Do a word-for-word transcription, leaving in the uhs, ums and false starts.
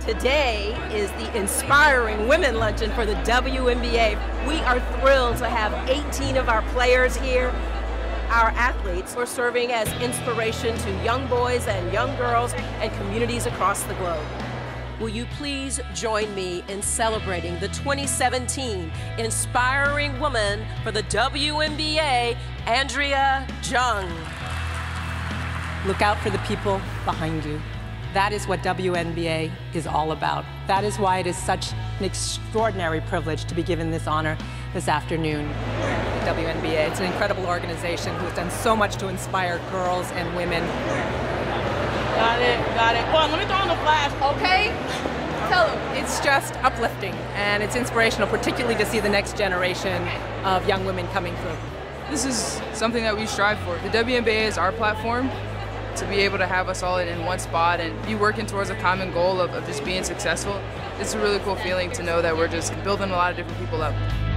Today is the Inspiring Women Luncheon for the W N B A. We are thrilled to have eighteen of our players here. Our athletes are serving as inspiration to young boys and young girls and communities across the globe. Will you please join me in celebrating the twenty seventeen Inspiring Woman for the W N B A, Andrea Jung. Look out for the people behind you. That is what W N B A is all about. That is why it is such an extraordinary privilege to be given this honor this afternoon. W N B A, it's an incredible organization who has done so much to inspire girls and women. Got it, got it. Well, let me throw in the flash. Okay, tell them. It's just uplifting and it's inspirational, particularly to see the next generation of young women coming through. This is something that we strive for. The W N B A is our platform to be able to have us all in, in one spot and be working towards a common goal of, of just being successful. It's a really cool feeling to know that we're just building a lot of different people up.